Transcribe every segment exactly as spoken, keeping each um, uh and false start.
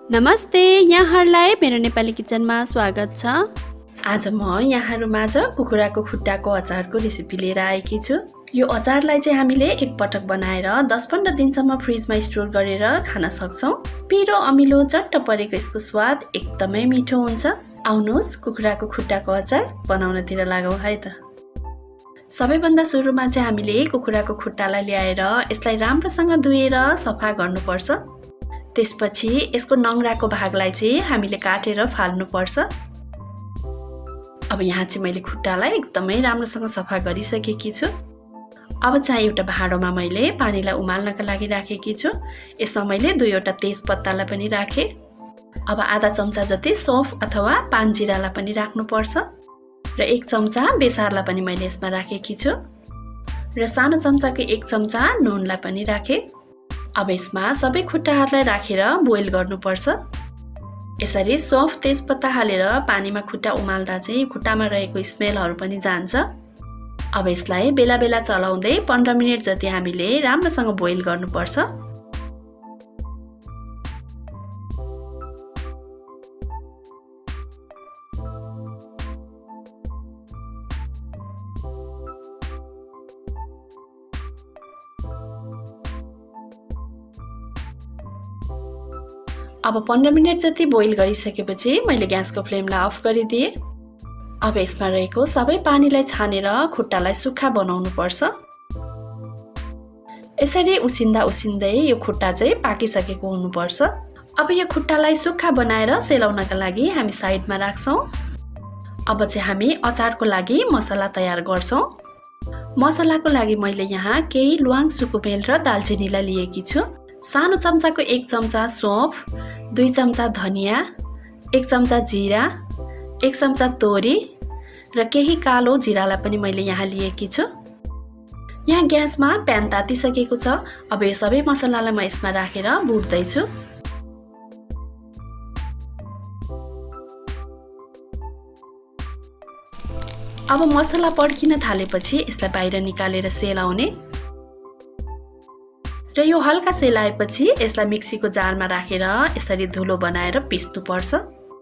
नमस्ते, यहाँहरूलाई मेरो नेपाली किचनमा स्वागत छ। आज म यहाँहरूमाझ कुखुराको खुट्टाको अचारको रेसिपी लिएर आएकी छु। यो अचारलाई चाहिँ हामीले एक पटक बनाएर दस पन्ध्र दिनसम्म फ्रिजमा स्टोर गरेर खान सक्छौं। पिरो अमिलो चट्ट परेको यसको स्वाद एकदमै मिठो हुन्छ। आउनुहोस् कुखुराको खुट्टाको अचार बनाउनतिर लागौं है त। सबैभन्दा सुरुमा चाहिँ हामीले कुखुराको खुट्टालाई ल्याएर यसलाई राम्रोसँग धुएर सफा गर्नुपर्छ। त्यसपछि यसको नङ्ग्राको भागलाई चाहिँ हामीले काटेर फाल्नु पर्छ। अब यहाँ चाहिँ मैले खुट्टालाई एकदमै राम्रोसँग सफा गरिसकेकी छु। अब चाहिँ एउटा भाँडोमा मैले पानीलाई उमाल्नका लागि राखेकी छु। यसमा मैले दुईवटा तेजपत्तालाई पनि राखे। अब आधा चम्चा जति सौंफ अथवा पान जिरालाई पनि राख्नुपर्छ र एक चम्चा बेसारलाई पनि मैले यसमा राखेकी छु र सानो चम्चाको एक चम्चा नुनलाई पनि राखे। अब यसमा सबै खुट्टाहरूलाई राखेर बोइल गर्नुपर्छ। यसरी सौंफ तेजपत्ता हालेर पानीमा खुट्टा उमाल्दा चाहिँ खुट्टामा रहेको स्मेलहरू पनि जान्छ। अब यसलाई बेला बेला चलाउँदै पन्ध्र मिनट जति हामीले राम्रोसँग बोइल गर्नुपर्छ। अब पन्ध्र मिनट जति बोइल गरिसकेपछि मैले ग्यासको फ्लेमलाई अफ गरिदिए। अब यसमा रहेको सबै पानीलाई छानेर खुट्टालाई सुक्खा बनाउनु पर्छ। यसरी उसिन्दा उसिन्दै यो खुट्टा चाहिँ पाकिसकेको हुनुपर्छ। अब यो खुट्टालाई सुक्खा बनाएर सेलाउनका लागि हामी साइडमा राख्छौं। अब चाहिँ हामी अचारको लागि मसला तयार गर्छौं। मसलाको लागि मैले यहाँ केही ल्वाङ सुकुमेल र दालचिनीलाई लिएकी छु। सानो चम्चाको एक चम्चा सौंफ, दुई चम्चा धनिया, एक चम्चा जिरा, एक चम्चा तोरी र केही कालो जिरालाई पनि मैले यहाँ लिएकी छु। यहाँ ग्यासमा प्यान तातिसकेको छ। अब यो सबै मसलालाई म यसमा राखेर भुट्दै छु। अब मसला पड्किन थालेपछि यसलाई बाहिर निकालेर सेलाउने र यो हल्का सेलाएपछि यसलाई मिक्सीको जारमा राखेर यसरी धुलो बनाएर पिस्नु पर्छ।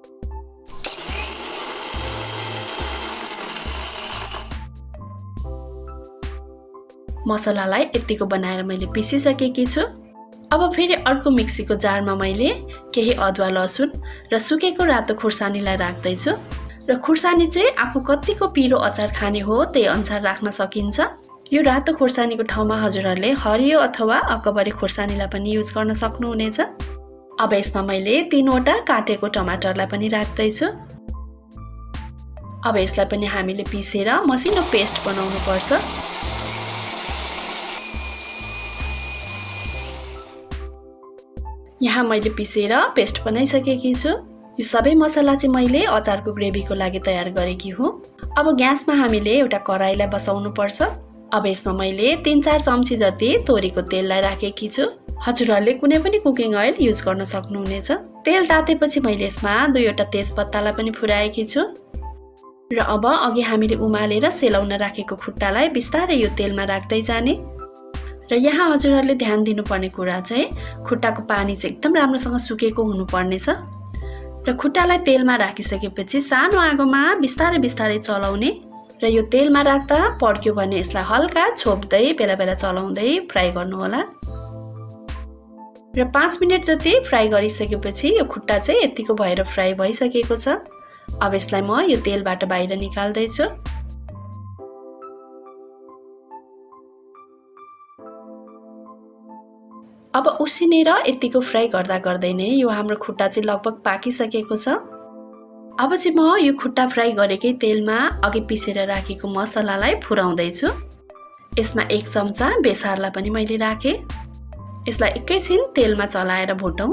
मसलालाई यतिको बनाएर मैले पिसिसकेकी छु। अब फेरि अर्को मिक्सीको जारमा मैले केही अदुवा लसुन र सुकेको रातो खुर्सानीलाई राख्दै छु र खुर्सानी चाहिँ आफू कतिको पिरो अचार खाने हो त्यही अनुसार राख्न सकिन्छ। यो रातो खुर्सानीको ठाउँमा हजुरहरूले हरियो अथवा अकबरी खुर्सानीलाई पनि युज गर्न सक्नुहुनेछ। अब यसमा मैले तीनवटा काटेको टमाटरलाई पनि राख्दै छु। अब यसलाई पनि हामीले पिसेर मसिनो पेस्ट बनाउनु पर्छ। यहाँ मैले पिसेर पेस्ट बनाइसकेकी छु। यो सबै मसला चाहिँ मैले अचारको ग्रेभीको लागि तयार गरेकी हुँ। अब ग्यासमा हामीले एउटा कराईलाई बसाउनु पर्छ। अब यसमा मैले तीन चार चम्ची जति तोरीको तेललाई राखेकी छु। हजुरहरूले कुनै पनि कुकिङ ऑयल युज गर्न सक्नुहुनेछ। तेल तातेपछि मैले यसमा दुईवटा तेजपत्तालाई पनि फुराएकी छु र अब अघि हामीले उमालेर सेलाउन राखेको खुट्टालाई बिस्तारै यो तेलमा राख्दै जाने। र यहाँ हजुरहरूले ध्यान दिनुपर्ने कुरा चाहिँ खुट्टाको पानी चाहिँ एकदम राम्रोसँग सुकेको हुनुपर्नेछ र खुट्टालाई तेलमा राखिसकेपछि सानो आगोमा बिस्तारै बिस्तारै चलाउने र यो तेलमा राख्दा पड्क्यो भने यसलाई हल्का छोप्दै बेला बेला चलाउँदै फ्राई गर्नु होला। र पाँच मिनट जति फ्राई गरिसकेपछि यो खुट्टा चाहिँ यतिको भएर फ्राई भइसकेको छ। अब यसलाई म यो तेलबाट बाहिर निकाल्दै छु। अब उसिनेर यतिको फ्राई गर्दा गर्दै नै यो हाम्रो खुट्टा चाहिँ लगभग पाकिसकेको छ। अब चाहिँ म यो खुट्टा फ्राई गरेकै तेलमा अघि पिसेर राखेको मसलालाई फुराउँदै छु। यसमा एक चम्चा बेसारलाई पनि मैले राखे। यसलाई एकैछिन तेलमा चलाएर भुटौं।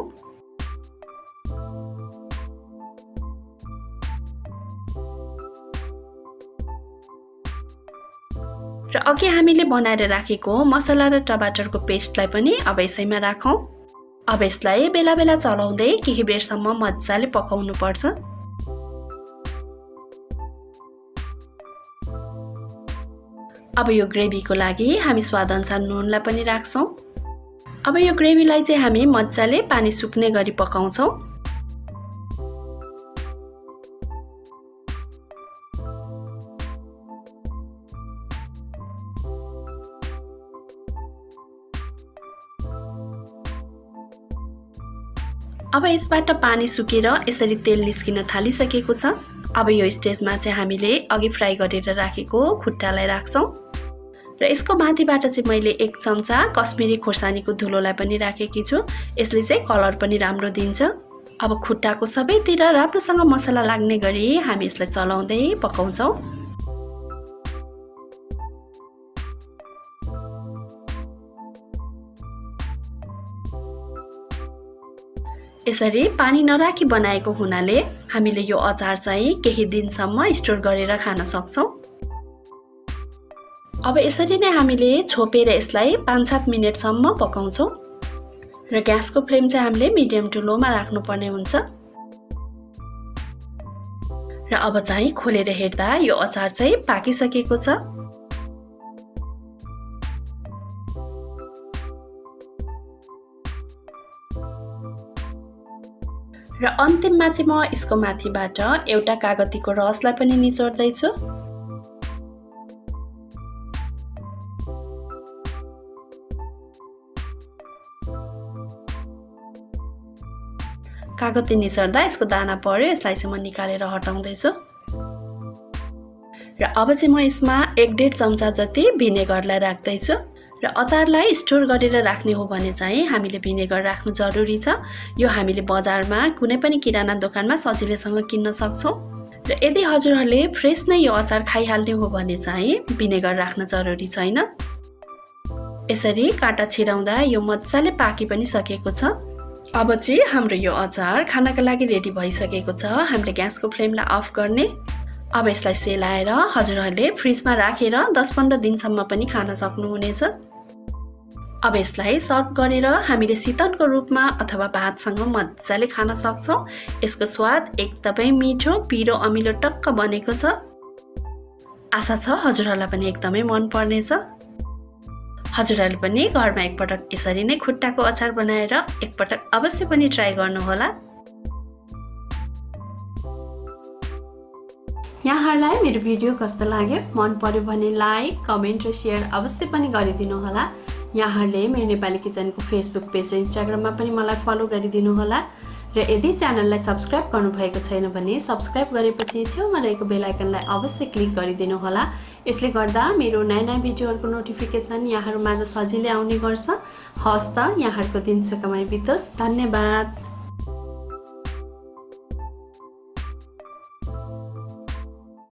र अघि हामीले बनाएर राखेको मसला र टमाटरको पेस्टलाई पनि अब यसैमा राखौं। अब यसलाई बेला बेला चलाउँदै केही बेरसम्म मजाले पकाउनु पर्छ। अब यो ग्रेभीको लागि हामी स्वादअनुसार नुनलाई पनि राख्छौं। अब यो ग्रेभीलाई चाहिँ हामी मजाले पानी सुक्ने गरी पकाउँछौं। अब यसबाट पानी सुकेर यसरी तेल निस्किन थालिसकेको छ। अब यो स्टेजमा चाहिँ हामीले अघि फ्राई गरेर राखेको खुट्टालाई राख्छौं र यसको माथिबाट चाहिँ मैले एक चम्चा कश्मिरी खोर्सानीको धुलोलाई पनि राखेकी छु। यसले चाहिँ कलर पनि राम्रो दिन्छ। अब खुट्टाको सबैतिर राम्रोसँग मसला लाग्ने गरी हामी यसलाई चलाउँदै पकाउँछौं। यसरी पानी नराखी बनाएको हुनाले हामीले यो अचार चाहिँ केही दिनसम्म स्टोर गरेर खान सक्छौं। अब यसरी नै हामीले छोपेर यसलाई पाँच सात मिनेटसम्म पकाउँछौं र ग्यासको फ्लेम चाहिँ हामीले मिडियम टु लोमा राख्नुपर्ने हुन्छ। र अब चाहिँ खोलेर हेर्दा यो अचार चाहिँ पाकिसकेको छ। र अन्तिममा चाहिँ म यसको माथिबाट एउटा कागतीको रसलाई पनि निचोर्दै छु। कागती निचोर्दा यसको दाना पर्यो, यसलाई चाहिँ म निकालेर हटाउँदै छु। र अब चाहिँ म यसमा एक डेढ चम्चा जति भिनेगरलाई राख्दै छु। र अचारलाई स्टोर गरेर राख्ने हो भने चाहिँ हामीले भिनेगर राख्नु जरुरी छ। यो हामीले बजारमा कुनै पनि किराना दोकानमा सजिलैसँग किन्न सक्छौं। र यदि हजुरहरूले फ्रेश नै यो अचार खाइहाल्ने हो भने चाहिँ भिनेगर राख्न जरुरी छैन। यसरी काटा छिराउँदा यो मजाले पाकी पनि सकेको छ। अब चाहिँ हाम्रो यो अचार खानाका लागि रेडी भइसकेको छ। हामीले ग्यासको फ्लेमलाई अफ गर्ने। अब यसलाई सेलाएर हजुरहरूले फ्रिजमा राखेर दस पन्ध्र दिनसम्म पनि खान सक्नुहुनेछ। अब यसलाई सर्भ गरेर हामीले शीतलको रूपमा अथवा भातसँग मजाले खान सक्छौं। यसको स्वाद एकदमै मिठो, पिरो, अमिलो टक्क बनेको छ। आशा छ हजुरहरूलाई पनि एकदमै मन पर्नेछ। हजुरहरूले पनि घरमा एकपटक यसरी नै खुट्टाको अचार बनाएर एकपटक अवश्य पनि ट्राई गर्नुहोला। यहाँहरूलाई मेरो भिडियो कस्तो लाग्यो, मन पर्यो भने लाइक, कमेन्ट र शेयर अवश्य पनि गरिदिनु होला। यहाँहरूले मेरो नेपाली किचनको फेसबुक पेज र इन्स्टाग्राममा पनि मलाई फलो गरिदिनु होला। र यदि च्यानललाई सब्स्क्राइब गर्नुभएको छैन भने सब्स्क्राइब गरेपछि छेउमा रहेको बेल आइकनलाई अवश्य क्लिक गरिदिनु होला। यसले गर्दा मेरो नयाँ नयाँ भिडियोहरूको नोटिफिकेसन यहाँहरूमाझ सजिलै आउने गर्छ। हवस् त, यहाँहरूको दिन सुखमय बितोस्। धन्यवाद।